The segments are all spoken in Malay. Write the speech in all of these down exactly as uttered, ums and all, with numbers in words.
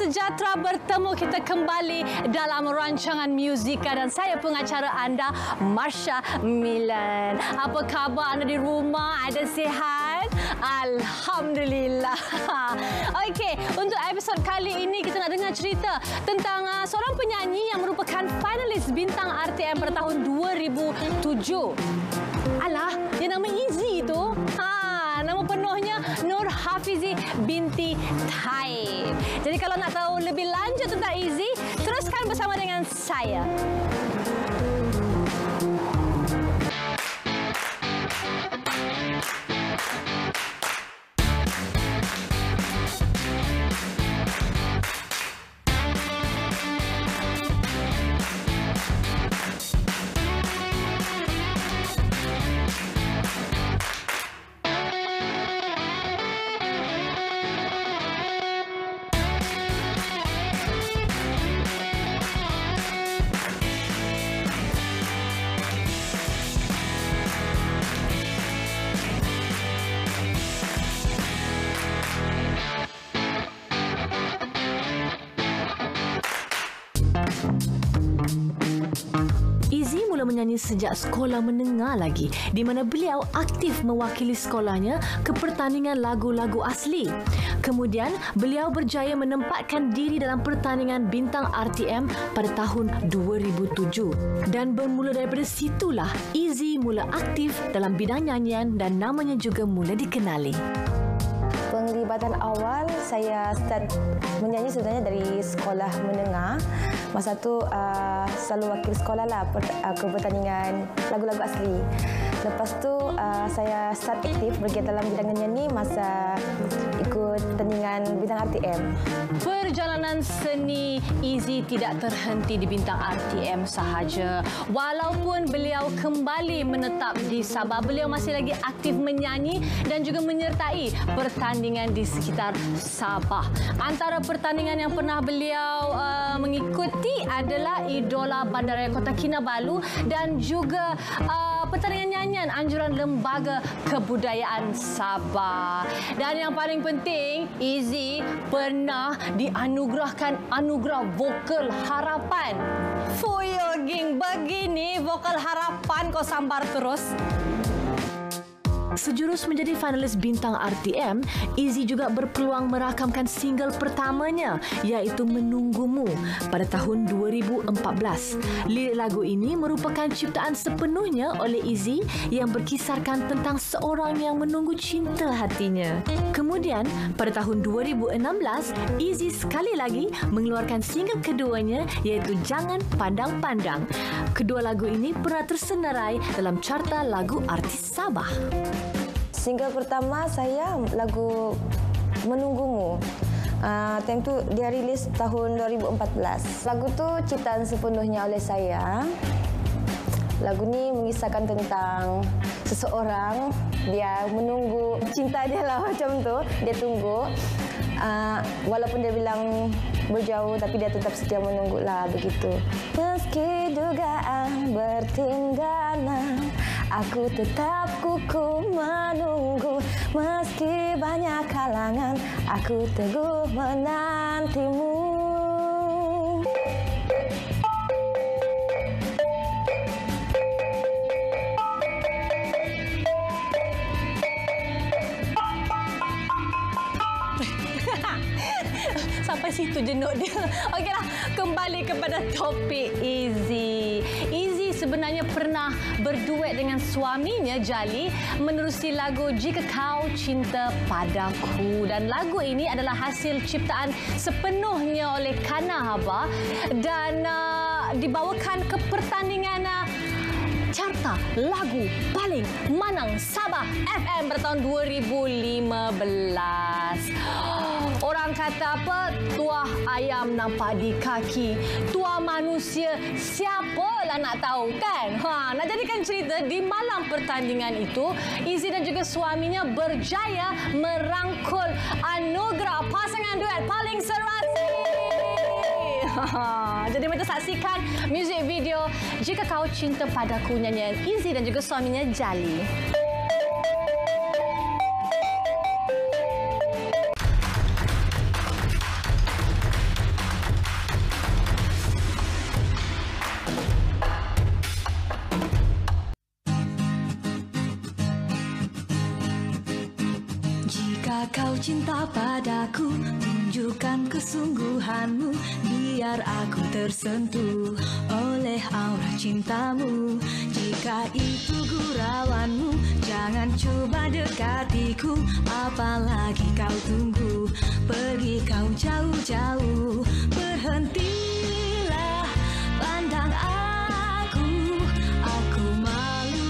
sejahtera, bertemu kita kembali dalam rancangan Muzika dan saya pengacara anda, Marsha Milan. Apa khabar anda di rumah? Ada sihat? Alhamdulillah. Okey, untuk episod kali ini kita nak dengar cerita tentang uh, seorang penyanyi yang merupakan finalis bintang R T M pada tahun dua ribu tujuh. Alah, yang nama Izzy tu. Ha, nama penuhnya Nur Hafizi binti Taib. Jadi kalau nak tahu lebih lanjut tentang Izzy, teruskan bersama dengan saya. Izzy mula menyanyi sejak sekolah menengah lagi, di mana beliau aktif mewakili sekolahnya ke pertandingan lagu-lagu asli. Kemudian, beliau berjaya menempatkan diri dalam pertandingan bintang R T M pada tahun dua ribu tujuh. Dan bermula daripada situlah, Izzy mula aktif dalam bidang nyanyian dan namanya juga mula dikenali. Penglibatan awal saya start menyanyi sebenarnya dari sekolah menengah. Masa tu uh, selalu wakil sekolah lah per, uh, ke pertandingan lagu-lagu asli. Lepas tu uh, saya start aktif bergiat dalam bidang nyanyi masa ikut pertandingan bintang R T M. Perjalanan seni Izzy tidak terhenti di bintang R T M sahaja. Walaupun beliau kembali menetap di Sabah, beliau masih lagi aktif menyanyi dan juga menyertai pertandingan di sekitar Sabah. Antara pertandingan yang pernah beliau uh, mengikuti adalah Idola Bandaraya Kota Kinabalu dan juga uh, pertandingan nyanyian anjuran Lembaga Kebudayaan Sabah. Dan yang paling penting, Izzy pernah dianugerahkan anugerah vokal harapan. Fuyo ging, begini vokal harapan kau sambar terus. Sejurus menjadi finalis bintang R T M, Izzy juga berpeluang merakamkan single pertamanya iaitu Menunggumu pada tahun dua ribu empat belas. Lirik lagu ini merupakan ciptaan sepenuhnya oleh Izzy yang berkisarkan tentang seorang yang menunggu cinta hatinya. Kemudian, pada tahun dua ribu enam belas, Izzy sekali lagi mengeluarkan single keduanya iaitu Jangan Pandang Pandang. Kedua lagu ini pernah tersenarai dalam carta lagu artis Sabah. Single pertama saya lagu Menunggumu. Uh, time tu dia rilis tahun dua ribu empat belas. Lagu tu ciptaan sepenuhnya oleh saya. Lagu ni mengisahkan tentang seseorang, dia menunggu cinta dia lah macam tu. Dia tunggu. Uh, walaupun dia bilang berjauh tapi dia tetap setia menunggu lah begitu. Meski dugaan bertinggalan, aku tetap kukuh menunggu. Meski banyak halangan, aku teguh menantimu. Sampai situ jenuk dia. Okeylah, kembali kepada topik Izzy. Izzy sebenarnya pernah berduet dengan suaminya Jali menerusi lagu Jika Kau Cinta Padaku, dan lagu ini adalah hasil ciptaan sepenuhnya oleh Kana Haba dan uh, dibawakan ke pertandingan uh, carta lagu paling manang Sabah F M bertahun dua ribu lima belas. Orang kata apa? Tuah ayam nampak di kaki. Tuah manusia siapalah nak tahu kan? Ha, nak jadikan cerita, di malam pertandingan itu, Izzy dan juga suaminya berjaya merangkul anugerah pasangan duet paling serasi. Jadi mari kita saksikan muzik video Jika Kau Cinta Padaku nyanyian Izzy dan juga suaminya Jali. Jika kau cinta padaku, tunjukkan kesungguhanmu, biar aku tersentuh oleh aura cintamu. Jika itu gurauanmu, jangan coba dekatiku, apalagi kau tunggu, pergi kau jauh-jauh. Berhentilah pandang aku, aku malu.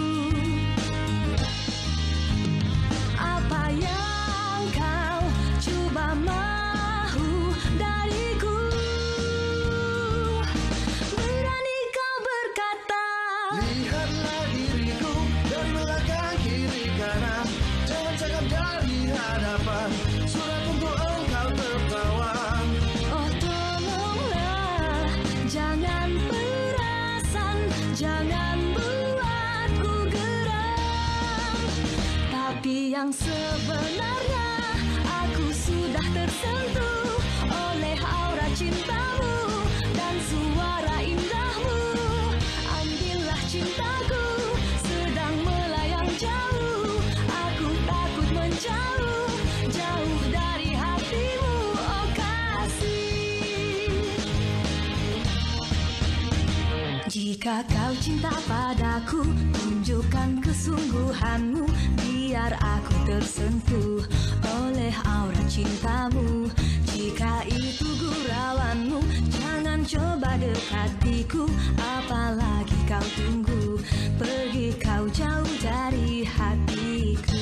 Apa yang kau coba mahu dariku? Berani kau berkata, lihatlah diriku dari belakang kiri kanan, jangan cakap dari hadapan, surat untuk engkau tertawan. oh tolonglah, jangan perasan, jangan buatku geram. Tapi yang sebenarnya, aku sudah tersentuh oleh aura cintamu dan suara indahmu. Ambillah cintaku, sedang melayang jauh, aku takut menjauh, jauh dari hatimu, oh kasih. Jika kau cinta padaku, tunjukkan kesungguhanmu, biar aku tersentuh oleh aura cintamu. Jika itu gurauanmu, jangan coba dekatiku, apalagi kau tunggu, pergi kau jauh dari hatiku.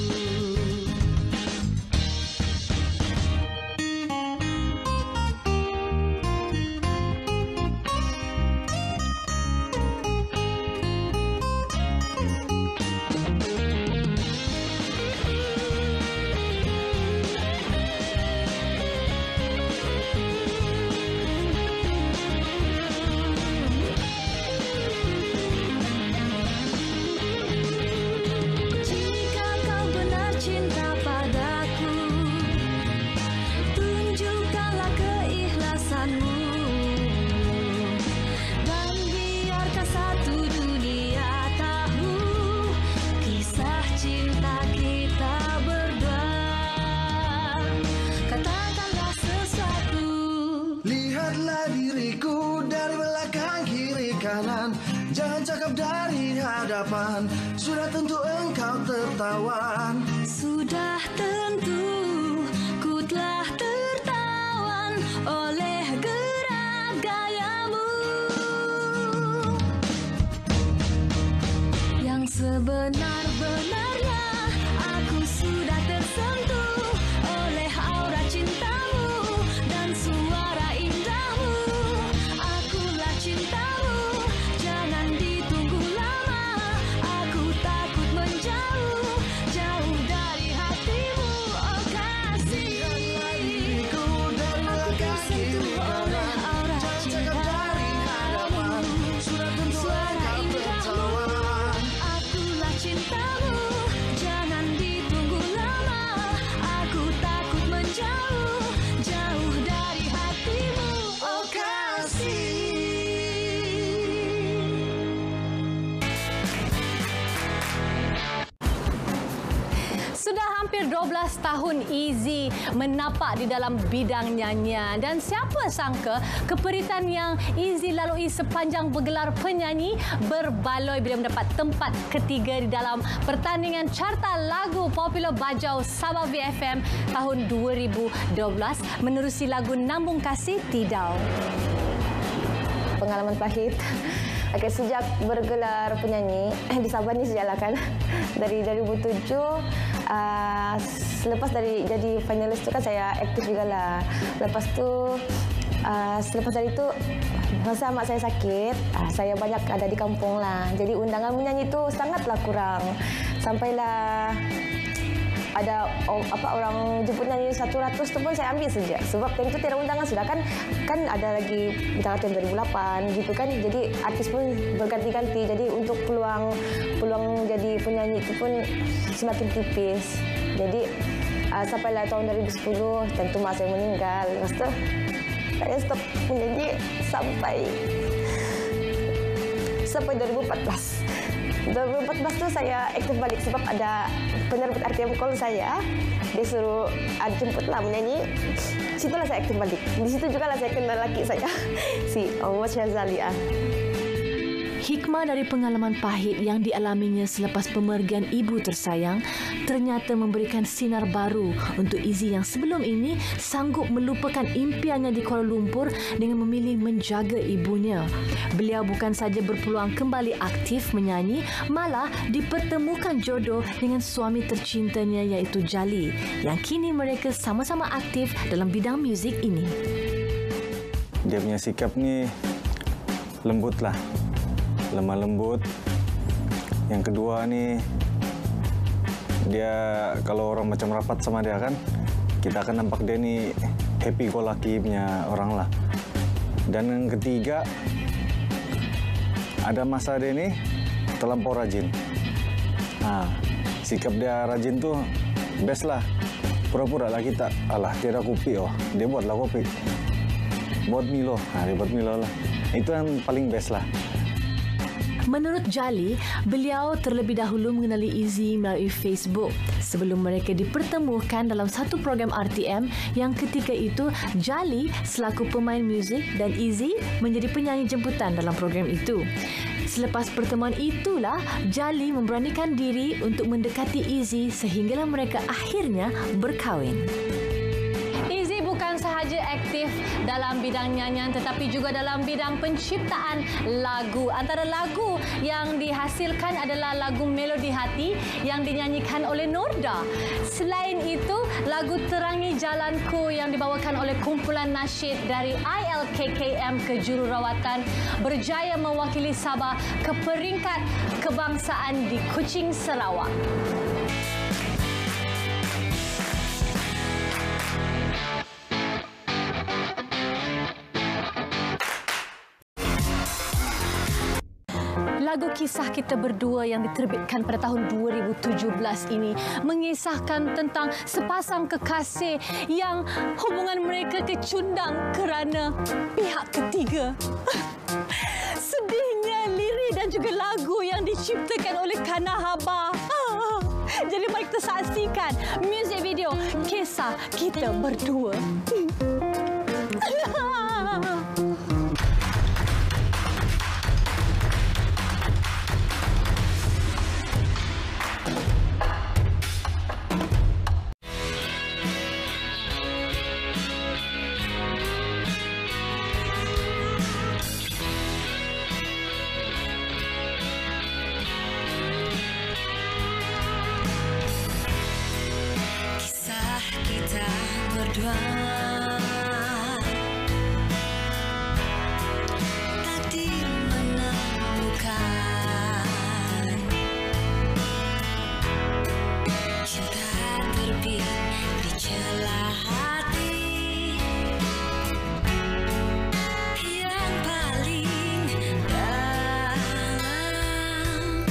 Jika kau benar cinta padaku, tunjukkanlah keikhlasanmu, dan biarkan satu dunia tahu kisah cinta kita berdua. Katakanlah sesuatu. Lihatlah diriku dari belakang kiri kanan, jangan cakap dari hadapan, sudah tentu engkau tertawan. Sudah tentu ku telah tertawan oleh gerak gayamu. Yang sebenar-benarnya, aku sudah tersentuh oleh aura cintamu dan suara indahmu. Akulah cintamu, jangan ditunggu lama, aku takut menjauh, jauh dari hatimu, oh kasih. Lihatlah diriku dari Aku belakang kiri tersentuh oleh kanan, aura jangan cakap dari hadapan, cintamu, sudah tentu suara engkau indahmu. tertawan. Akulah cintamu, jangan ditunggu lama, aku takut menjauh, jauh dari hatimu, oh kasih. Sudah hampir dua belas tahun Izzy menapak di dalam bidang nyanyian, dan siapa sangka keperitan yang Izzy lalui sepanjang bergelar penyanyi berbaloi bila mendapat tempat ketiga di dalam pertandingan carta lagu popular Bajau Sabah V F M tahun dua ribu dua belas menerusi lagu Nambung Kasih Tidau. Pengalaman pahit. Okay, sejak bergelar penyanyi di Sabah ni sejak lah kan dari dua ribu tujuh, uh, selepas dari jadi finalis tu kan saya aktif juga lah. Lepas tu uh, selepas dari itu masa mak saya sakit, uh, saya banyak ada di kampung lah. Jadi undangan menyanyi tu sangatlah kurang. Sampailah ada oh, apa orang jemput nyanyi satu ratus tu pun saya ambil saja. Sebab time tu tiada undangan sudah kan, kan ada lagi bintang tahun dua ribu lapan gitu kan. Jadi artis pun berganti-ganti. Jadi untuk peluang peluang jadi penyanyi itu pun semakin tipis. Jadi uh, sampailah tahun dua ribu sepuluh tentu mak saya meninggal. Lepas tu saya stop menyanyi sampai sampai dua ribu empat belas. dua ribu empat belas tu saya aktif balik sebab ada penerbit R T M call saya. Dia suruh ada jemputlah menyanyi. Situlah saya aktif balik. Di situ juga lah saya kenal laki saya, si Omar Syazali. Ah. Hikmah dari pengalaman pahit yang dialaminya selepas pemergian ibu tersayang ternyata memberikan sinar baru untuk Izzy yang sebelum ini sanggup melupakan impiannya di Kuala Lumpur dengan memilih menjaga ibunya. Beliau bukan saja berpeluang kembali aktif menyanyi, malah dipertemukan jodoh dengan suami tercintanya iaitu Jali, yang kini mereka sama-sama aktif dalam bidang muzik ini. Dia punya sikap ni lembut lah. Lemah lembut. Yang kedua ni, dia kalau orang macam rapat sama dia kan, kita akan nampak dia ni happy go lucky punya orang lah. Dan yang ketiga, ada masa dia ni terlampau rajin. Nah, sikap dia rajin tu best lah. Pura-pura lah kita, alah tiada kopi oh, dia buatlah kopi. Buat Milo, nah, dia buat Milo lah. Itu yang paling best lah. Menurut Jali, beliau terlebih dahulu mengenali Izzy melalui Facebook sebelum mereka dipertemukan dalam satu program R T M yang ketika itu Jali selaku pemain muzik dan Izzy menjadi penyanyi jemputan dalam program itu. Selepas pertemuan itulah Jali memberanikan diri untuk mendekati Izzy sehinggalah mereka akhirnya berkahwin. Izzy bukan sahaja aktif dalam bidang nyanyian tetapi juga dalam bidang penciptaan lagu. Antara lagu yang dihasilkan adalah lagu Melodi Hati yang dinyanyikan oleh Norda. Selain itu, lagu Terangi Jalanku yang dibawakan oleh kumpulan nasyid dari I L K K M Kejururawatan berjaya mewakili Sabah ke peringkat kebangsaan di Kuching, Sarawak. Lagu Kisah Kita Berdua yang diterbitkan pada tahun dua ribu tujuh belas ini mengisahkan tentang sepasang kekasih yang hubungan mereka kecundang kerana pihak ketiga. Sedihnya lirik dan juga lagu yang diciptakan oleh Kana Haba. Jadi mari kita saksikan muzik video Kisah Kita Berdua. Takdir menemukan cinta terbit di celah hati yang paling dalam.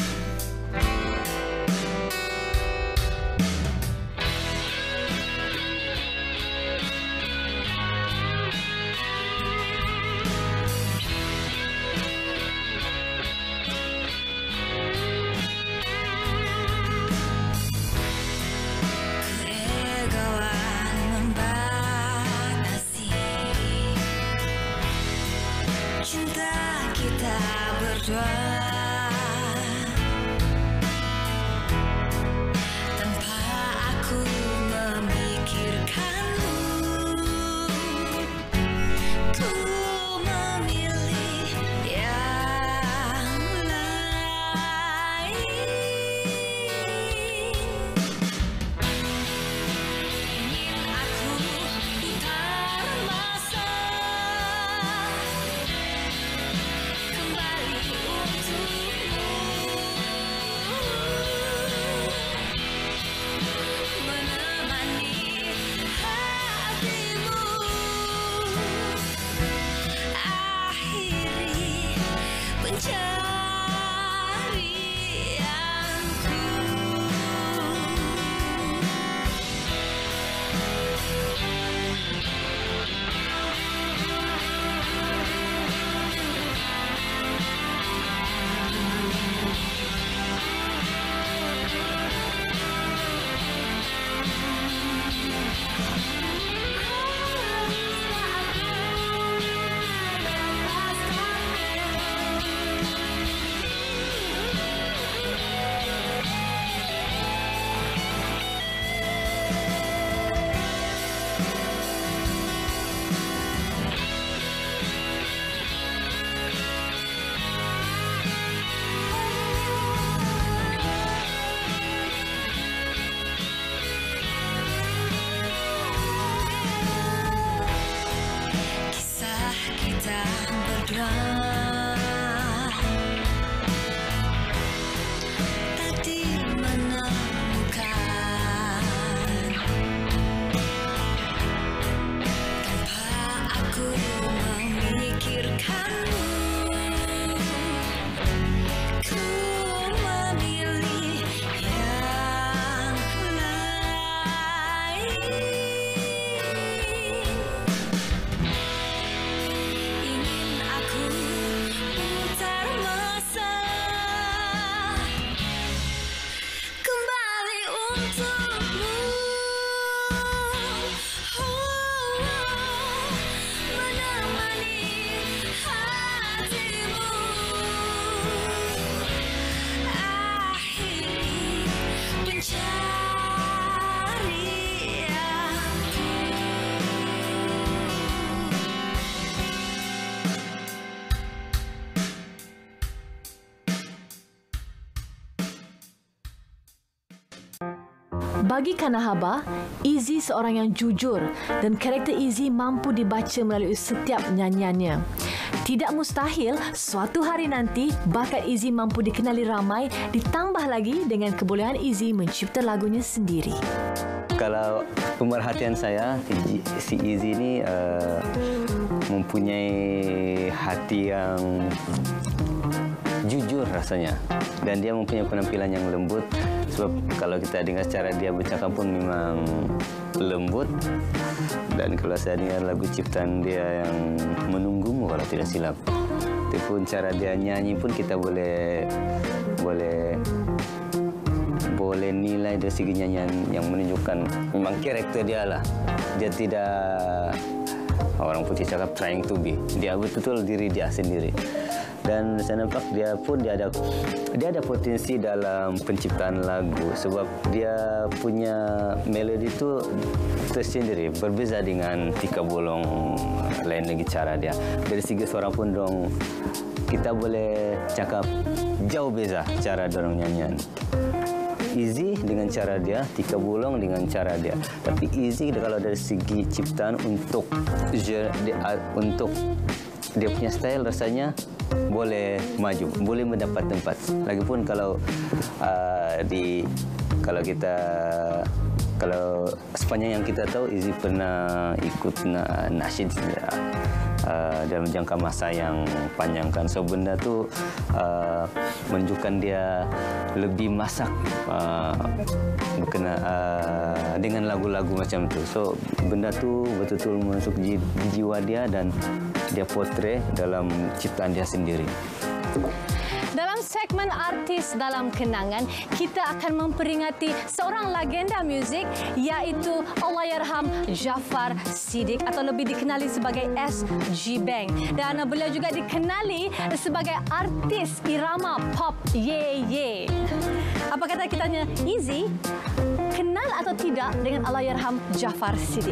pernah takdir menemukan tanpa aku memikirkanmu. Ku memilih yang lain. Ingin aku putar masa kembali untukmu. Oh, menemani hatimu. Akhiri Bagi Kanahaba, Izzy seorang yang jujur dan karakter Izzy mampu dibaca melalui setiap nyanyiannya. Tidak mustahil suatu hari nanti bakat Izzy mampu dikenali ramai, ditambah lagi dengan kebolehan Izzy mencipta lagunya sendiri. Kalau pemerhatian saya, si Izzy ini uh, mempunyai hati yang jujur rasanya, dan dia mempunyai penampilan yang lembut. Sebab kalau kita dengar cara dia bercakap pun memang lembut. Dan kalau saya dengar lagu ciptaan dia yang Menunggumu kalau tidak silap, itu pun cara dia nyanyi pun kita boleh boleh boleh nilai dari segi nyanyian yang menunjukkan memang karakter dia lah. Dia tidak, orang putih cakap trying to be, dia betul-betul diri dia sendiri. Dan saya nampak dia pun dia ada dia ada potensi dalam penciptaan lagu, sebab dia punya melodi itu tersendiri, berbeza dengan Tika Bolong, lain lagi cara dia. Dari segi suara pun dong kita boleh cakap jauh beza cara dorong nyanyian. Izzy dengan cara dia, Tika Bolong dengan cara dia. Tapi Izzy kalau dari segi ciptaan untuk untuk dia punya style rasanya boleh maju, boleh mendapat tempat. Lagipun kalau uh, di kalau kita kalau sepanjang yang kita tahu, Izzy pernah ikut na, nasyid uh, dalam jangka masa yang panjang kan. So benda tu uh, menunjukkan dia lebih masak uh, berkena uh, dengan lagu-lagu macam tu. So benda tu betul-betul masuk di jiwa dia dan dia portray dalam ciptaan dia sendiri. Dalam segmen Artis Dalam Kenangan, kita akan memperingati seorang legenda muzik, iaitu Allahyarham Jaafar Siddiq atau lebih dikenali sebagai S G Bang. Dan beliau juga dikenali sebagai artis irama pop Ye Ye. Apa kata kitanya, Izzy, kenal atau tidak dengan Allahyarham Jaafar Siddiq?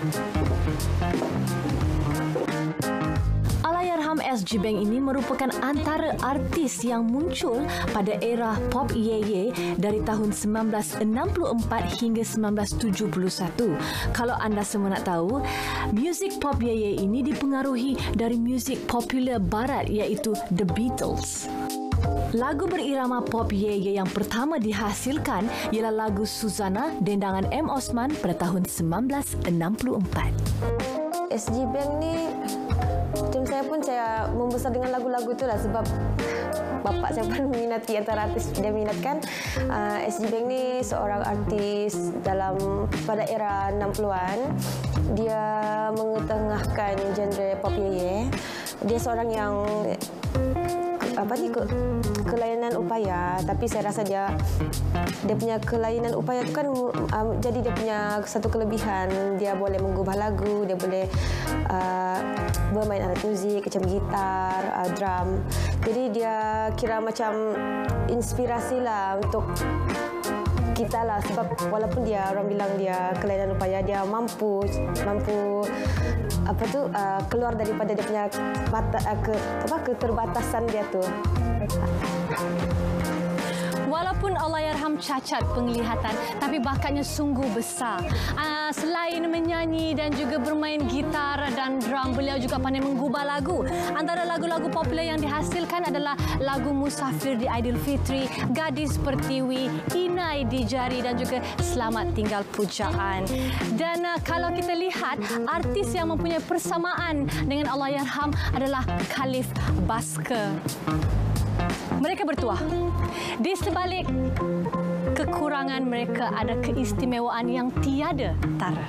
Allahyarham S G Bang ini merupakan antara artis yang muncul pada era pop Ye Ye dari tahun sembilan belas enam puluh empat hingga sembilan belas tujuh puluh satu. Kalau anda semua nak tahu, muzik pop Ye Ye ini dipengaruhi dari muzik popular barat iaitu The Beatles. Lagu berirama pop Ye Ye yang pertama dihasilkan ialah lagu Suzana dendangan M. Osman pada tahun sembilan belas enam puluh empat. S G Bang ni, macam saya pun saya membesar dengan lagu-lagu tu lah, sebab bapa saya pun minati antara artis dia minatkan. Uh, S G Bang ni seorang artis dalam pada era enam puluhan. Dia mengetengahkan genre pop Ye Ye. Dia seorang yang apa ni ke, kelainan upaya, tapi saya rasa dia dia punya kelainan upaya tu kan um, jadi dia punya satu kelebihan, dia boleh mengubah lagu, dia boleh uh, bermain alat muzik macam gitar, uh, drum. Jadi dia kira macam inspirasi lah untuk kita lah, sebab walaupun dia orang bilang dia kelainan upaya, dia mampu mampu apa tu uh, keluar daripada dia punya bata, uh, ke, apa keterbatasan dia tu. Walaupun Allahyarham cacat penglihatan, tapi bakatnya sungguh besar. Uh, selain menyanyi dan juga bermain gitar dan drum, beliau juga pandai menggubah lagu. Antara lagu-lagu popular yang dihasilkan adalah lagu Musafir di Aidilfitri, Gadis Pertiwi, Inai di Jari dan juga Selamat Tinggal Pujaan. Dan uh, kalau kita lihat, artis yang mempunyai persamaan dengan Allahyarham adalah Khalif Basker. Mereka bertuah. Di sebalik kekurangan mereka ada keistimewaan yang tiada tara.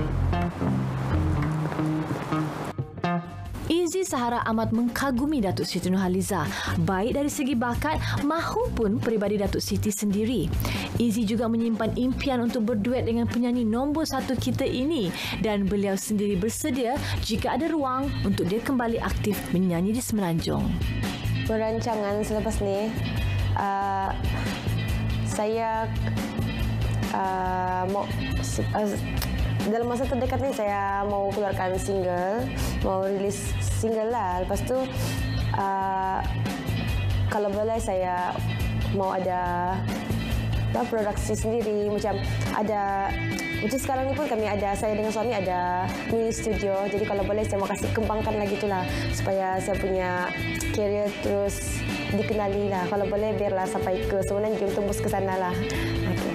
Izzy Sahara amat mengagumi Datuk Siti Nurhaliza, baik dari segi bakat mahupun peribadi Datuk Siti sendiri. Izzy juga menyimpan impian untuk berduet dengan penyanyi nombor satu kita ini dan beliau sendiri bersedia jika ada ruang untuk dia kembali aktif menyanyi di Semenanjung. Perancangan selepas ni, uh, saya uh, mau uh, dalam masa terdekat ni saya mau keluarkan single, mau rilis single lah. Lepas tu uh, kalau boleh saya mau ada apa, produksi sendiri, macam ada macam sekarang ni pun kami ada, saya dengan suami ada mini studio. Jadi kalau boleh saya mau kasih kembangkan lagi itulah supaya saya punya career terus dikenali lah. Kalau boleh biarlah sampai ke Semenanjung, tembus ke sana lah. Okay.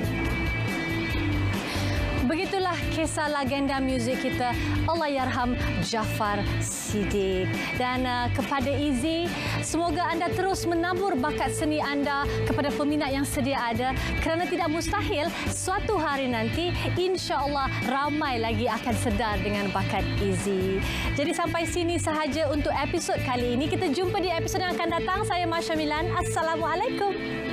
Begitulah kisah legenda muzik kita, Allahyarham Jaafar Siddiq. Dan uh, kepada Izzy, semoga anda terus menabur bakat seni anda kepada peminat yang sedia ada, kerana tidak mustahil suatu hari nanti insya-Allah ramai lagi akan sedar dengan bakat Izzy. Jadi sampai sini sahaja untuk episod kali ini. Kita jumpa di episod yang akan datang. Saya Masya Milan. Assalamualaikum.